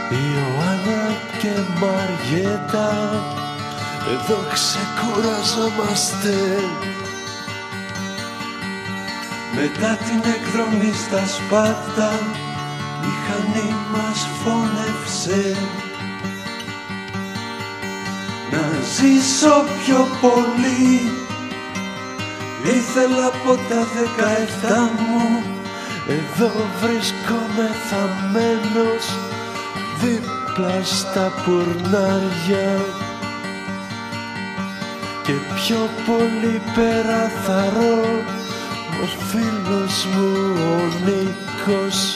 Ιωάννα και Μαριέτα, εδώ ξεκουραζόμαστε. Μετά την εκδρομή στα Σπάρτα, η μηχανή μας φώνευσε να ζήσω πιο πολύ. Ήθελα από τα 17 μου, εδώ βρίσκομαι θαμμένος δίπλα στα πουρνάρια. Και πιο πολύ πέρα θαρώ ο φίλος μου ο Νίκος.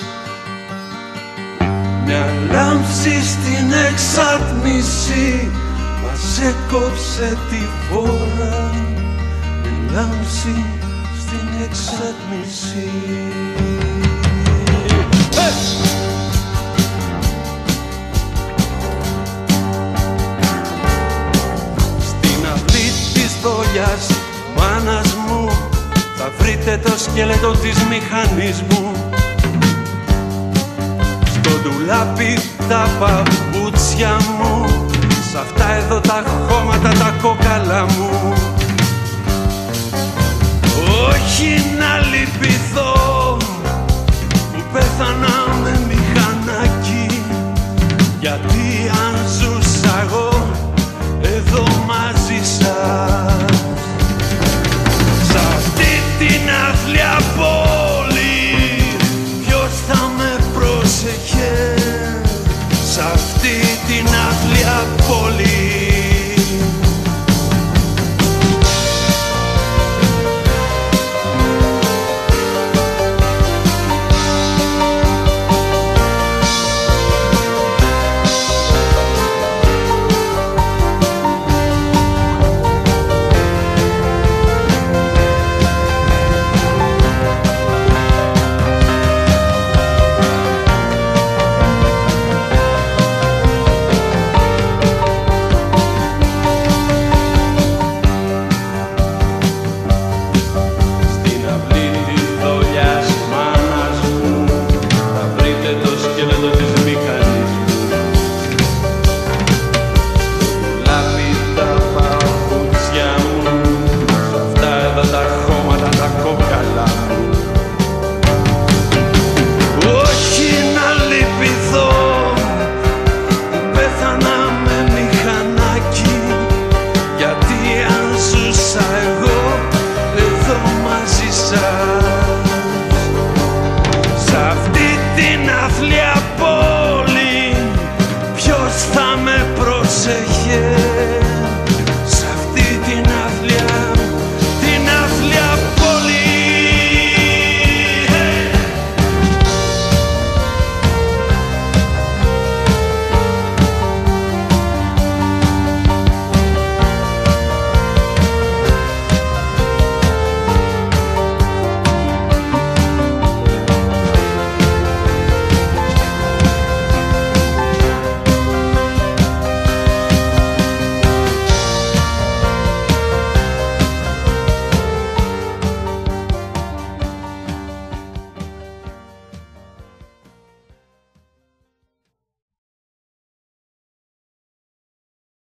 Μια λάμψη στην εξάτμιση μας έκοψε τη φόρα. Μια λάμψη στην εξάτμιση. Στην αυλή της δόλιας μάνας μου θα βρείτε το σκέλετο της μηχανής μου. Στο ντουλάπι τα παπούτσια μου, σ' αυτά εδώ τα χώματα τα κόκαλα μου. Όχι να λυπηθώ που πέθανα